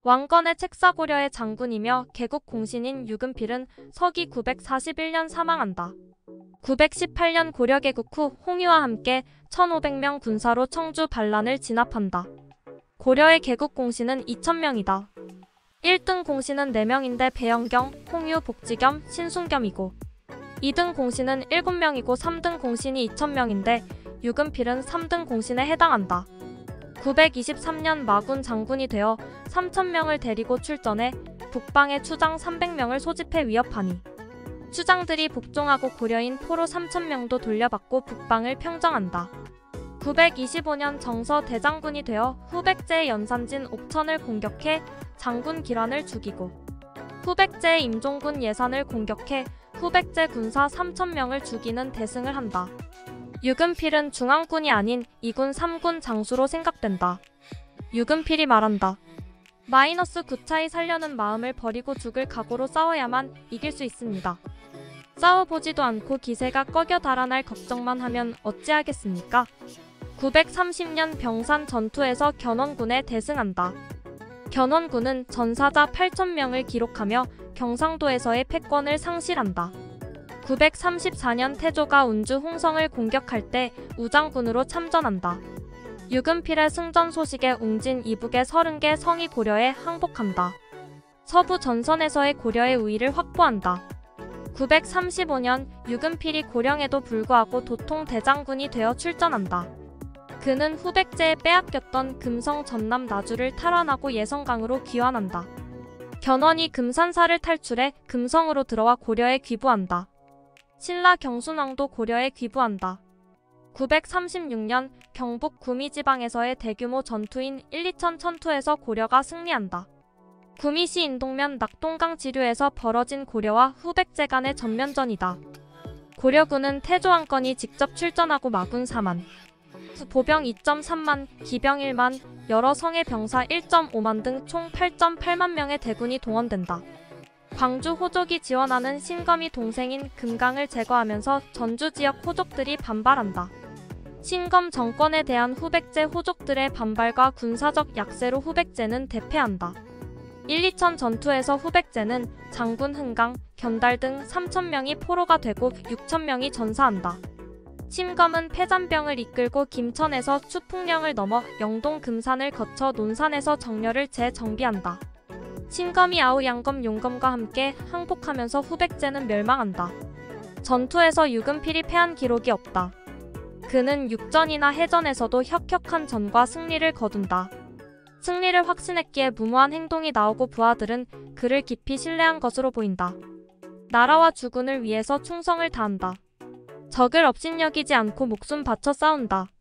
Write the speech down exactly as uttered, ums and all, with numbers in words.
왕건의 책사고려의 장군이며 개국 공신인 유금필은 서기 구백사십일 년 사망한다. 구백십팔 년 고려 개국 후 홍유와 함께 천오백 명 군사로 청주 반란을 진압한다. 고려의 개국 공신은 이천 명이다. 일 등 공신은 네 명인데 배영경, 홍유, 복지겸, 신순겸이고 이 등 공신은 일곱 명이고 삼 등 공신이 이천 명인데 유금필은 삼 등 공신에 해당한다. 구백이십삼 년 마군 장군이 되어 삼천 명을 데리고 출전해 북방의 추장 삼백 명을 소집해 위협하니 추장들이 복종하고 고려인 포로 삼천 명도 돌려받고 북방을 평정한다. 구백이십오 년 정서 대장군이 되어 후백제의 연산진 옥천을 공격해 장군 기란을 죽이고 후백제의 임종군 예산을 공격해 후백제 군사 삼천 명을 죽이는 대승을 한다. 유금필은 중앙군이 아닌 이군 삼군 장수로 생각된다. 유금필이 말한다. 마이너스 구 차이 살려는 마음을 버리고 죽을 각오로 싸워야만 이길 수 있습니다. 싸워보지도 않고 기세가 꺼겨 달아날 걱정만 하면 어찌하겠습니까? 구백삼십 년 병산 전투에서 견원군에 대승한다. 견원군은 전사자 팔천 명을 기록하며 경상도에서의 패권을 상실한다. 구백삼십사 년 태조가 운주 홍성을 공격할 때 우장군으로 참전한다. 유금필의 승전 소식에 웅진 이북의 서른 개 성이 고려에 항복한다. 서부 전선에서의 고려의 우위를 확보한다. 구백삼십오 년 유금필이 고령에도 불구하고 도통 대장군이 되어 출전한다. 그는 후백제에 빼앗겼던 금성 전남 나주를 탈환하고 예성강으로 귀환한다. 견원이 금산사를 탈출해 금성으로 들어와 고려에 귀부한다. 신라 경순왕도 고려에 귀부한다. 구백삼십육 년 경북 구미지방에서의 대규모 전투인 일이천 천투에서 고려가 승리한다. 구미시 인동면 낙동강 지류에서 벌어진 고려와 후백제 간의 전면전이다. 고려군은 태조왕건이 직접 출전하고 마군 사만, 보병 이 점 삼만, 기병 일만, 여러 성의 병사 일 점 오만 등 총 팔 점 팔만 명의 대군이 동원된다. 광주 호족이 지원하는 신검이 동생인 금강을 제거하면서 전주 지역 호족들이 반발한다. 신검 정권에 대한 후백제 호족들의 반발과 군사적 약세로 후백제는 대패한다. 일이천 전투에서 후백제는 장군 흥강, 견달 등 삼천 명이 포로가 되고 육천 명이 전사한다. 신검은 패잔병을 이끌고 김천에서 추풍령을 넘어 영동 금산을 거쳐 논산에서 정렬을 재정비한다. 신검이 아우 양검 용검과 함께 항복하면서 후백제는 멸망한다. 전투에서 유금필이 패한 기록이 없다. 그는 육전이나 해전에서도 혁혁한 전과 승리를 거둔다. 승리를 확신했기에 무모한 행동이 나오고 부하들은 그를 깊이 신뢰한 것으로 보인다. 나라와 주군을 위해서 충성을 다한다. 적을 업신여기지 않고 목숨 바쳐 싸운다.